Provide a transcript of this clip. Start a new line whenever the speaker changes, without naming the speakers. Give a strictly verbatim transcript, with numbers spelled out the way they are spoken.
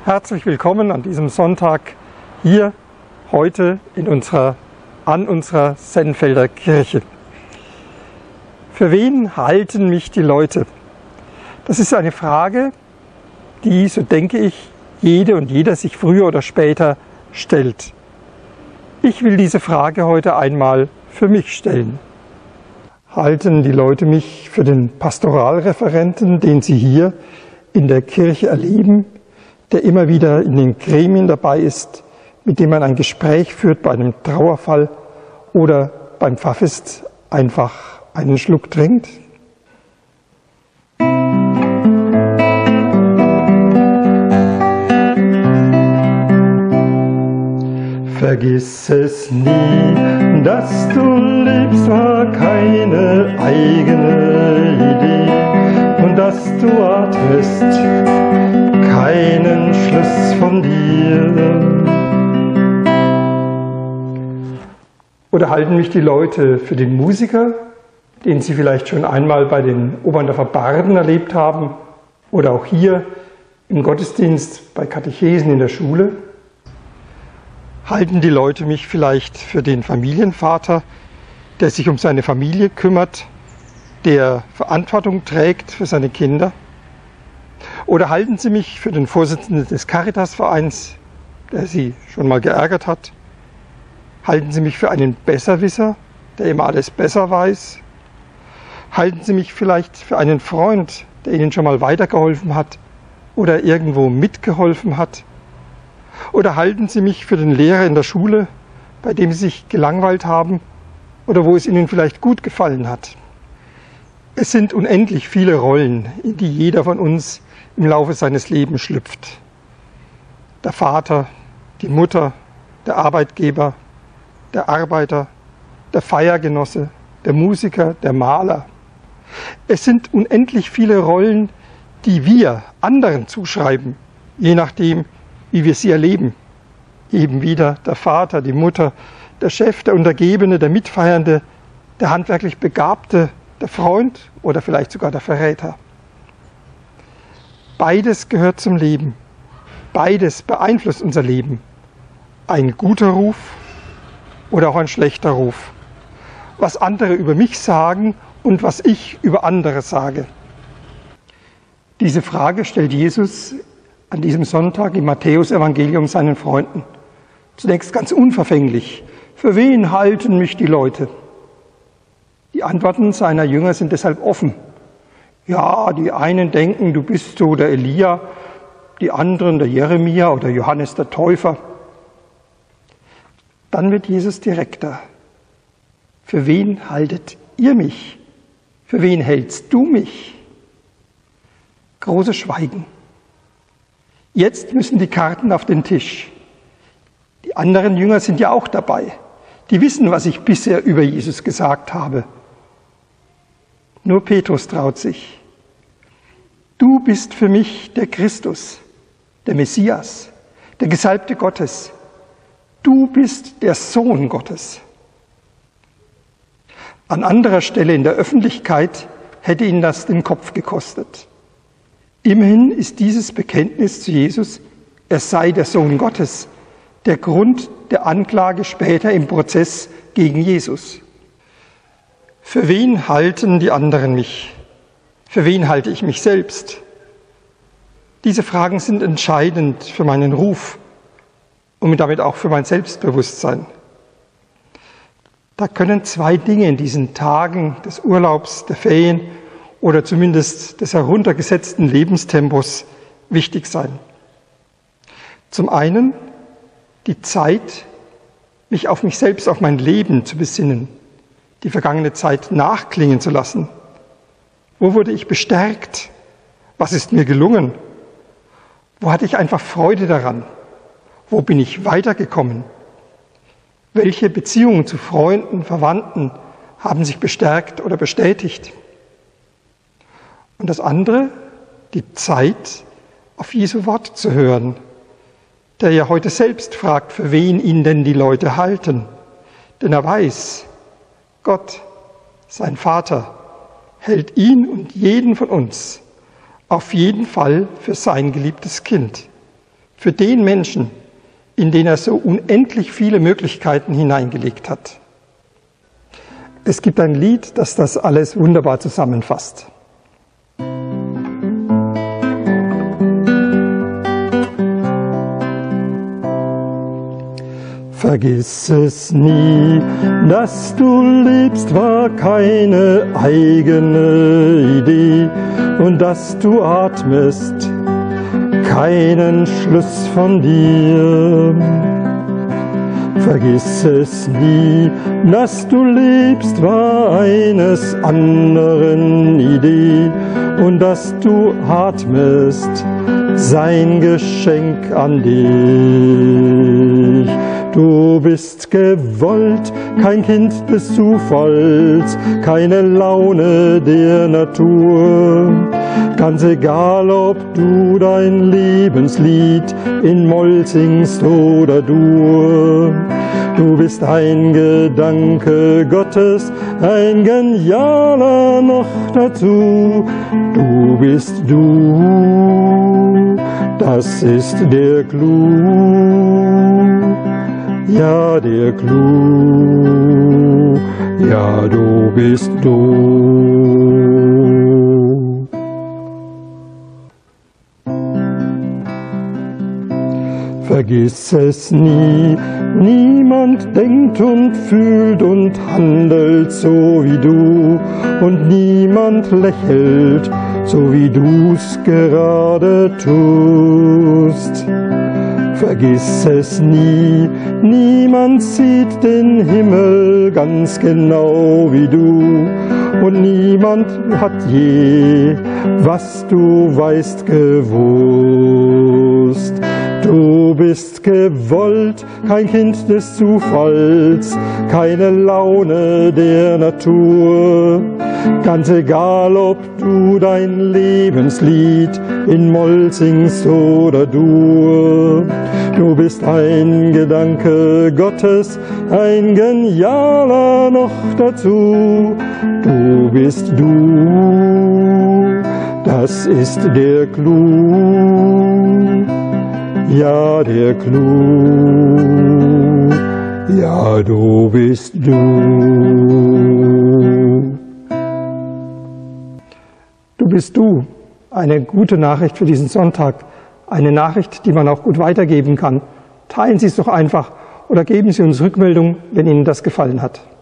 Herzlich willkommen an diesem Sonntag hier heute in unserer, an unserer Sennfelder Kirche. Für wen halten mich die Leute? Das ist eine Frage, die, so denke ich, jede und jeder sich früher oder später stellt. Ich will diese Frage heute einmal für mich stellen. Halten die Leute mich für den Pastoralreferenten, den sie hier in der Kirche erleben, der immer wieder in den Gremien dabei ist, mit dem man ein Gespräch führt bei einem Trauerfall oder beim Pfarrfest einfach einen Schluck trinkt? Vergiss es nie, dass du lebst, war keine eigene Idee, und dass du atmest, keinen Schluss von dir. Oder halten mich die Leute für den Musiker, den sie vielleicht schon einmal bei den Oberndorfer Barden erlebt haben oder auch hier im Gottesdienst bei Katechesen in der Schule? Halten die Leute mich vielleicht für den Familienvater, der sich um seine Familie kümmert, der Verantwortung trägt für seine Kinder? Oder halten sie mich für den Vorsitzenden des Caritasvereins, der sie schon mal geärgert hat? Halten sie mich für einen Besserwisser, der immer alles besser weiß? Halten sie mich vielleicht für einen Freund, der ihnen schon mal weitergeholfen hat oder irgendwo mitgeholfen hat? Oder halten sie mich für den Lehrer in der Schule, bei dem sie sich gelangweilt haben oder wo es ihnen vielleicht gut gefallen hat? Es sind unendlich viele Rollen, in die jeder von uns im Laufe seines Lebens schlüpft. Der Vater, die Mutter, der Arbeitgeber, der Arbeiter, der Feiergenosse, der Musiker, der Maler. Es sind unendlich viele Rollen, die wir anderen zuschreiben, je nachdem, wie wir sie erleben. Eben wieder der Vater, die Mutter, der Chef, der Untergebene, der Mitfeiernde, der handwerklich Begabte, der Freund oder vielleicht sogar der Verräter. Beides gehört zum Leben. Beides beeinflusst unser Leben. Ein guter Ruf oder auch ein schlechter Ruf. Was andere über mich sagen und was ich über andere sage. Diese Frage stellt Jesus an diesem Sonntag im Matthäus-Evangelium seinen Freunden. Zunächst ganz unverfänglich. Für wen halten mich die Leute? Die Antworten seiner Jünger sind deshalb offen. Ja, die einen denken, du bist so der Elia, die anderen der Jeremia oder Johannes der Täufer. Dann wird Jesus direkter. Für wen haltet ihr mich? Für wen hältst du mich? Großes Schweigen. Jetzt müssen die Karten auf den Tisch. Die anderen Jünger sind ja auch dabei. Die wissen, was ich bisher über Jesus gesagt habe. Nur Petrus traut sich. Du bist für mich der Christus, der Messias, der Gesalbte Gottes. Du bist der Sohn Gottes. An anderer Stelle in der Öffentlichkeit hätte ihn das den Kopf gekostet. Immerhin ist dieses Bekenntnis zu Jesus, er sei der Sohn Gottes, der Grund der Anklage später im Prozess gegen Jesus. Für wen halten die anderen mich? Für wen halte ich mich selbst? Diese Fragen sind entscheidend für meinen Ruf und damit auch für mein Selbstbewusstsein. Da können zwei Dinge in diesen Tagen des Urlaubs, der Ferien oder zumindest des heruntergesetzten Lebenstempos wichtig sein. Zum einen die Zeit, mich auf mich selbst, auf mein Leben zu besinnen, die vergangene Zeit nachklingen zu lassen. Wo wurde ich bestärkt? Was ist mir gelungen? Wo hatte ich einfach Freude daran? Wo bin ich weitergekommen? Welche Beziehungen zu Freunden, Verwandten haben sich bestärkt oder bestätigt? Und das andere, die Zeit, auf Jesu Wort zu hören, der ja heute selbst fragt, für wen ihn denn die Leute halten. Denn er weiß, Gott, sein Vater, hält ihn und jeden von uns auf jeden Fall für sein geliebtes Kind, für den Menschen, in den er so unendlich viele Möglichkeiten hineingelegt hat. Es gibt ein Lied, das das alles wunderbar zusammenfasst. Vergiss es nie, dass du lebst, war keine eigene Idee, und dass du atmest, keinen Schluss von dir. Vergiss es nie, dass du lebst, war eines anderen Idee, und dass du atmest, sein Geschenk an dich. Du bist gewollt, kein Kind des Zufalls, keine Laune der Natur. Ganz egal, ob du dein Lebenslied in Moll singst oder Dur. Du bist ein Gedanke Gottes, ein genialer noch dazu. Du bist du, das ist der Clou. Ja, der Clou, ja, du bist du. Vergiss es nie, niemand denkt und fühlt und handelt so wie du, und niemand lächelt, so wie du's gerade tust. Vergiss es nie, niemand sieht den Himmel ganz genau wie du, und niemand hat je, was du weißt, gewusst. Du bist gewollt, kein Kind des Zufalls, keine Laune der Natur. Ganz egal, ob du dein Lebenslied in Moll singst oder Dur. Du bist ein Gedanke Gottes, ein genialer noch dazu. Du bist du, das ist der Clou. Ja, der Clou, ja, du bist du. Du bist du. Eine gute Nachricht für diesen Sonntag. Eine Nachricht, die man auch gut weitergeben kann. Teilen Sie es doch einfach oder geben Sie uns Rückmeldung, wenn Ihnen das gefallen hat.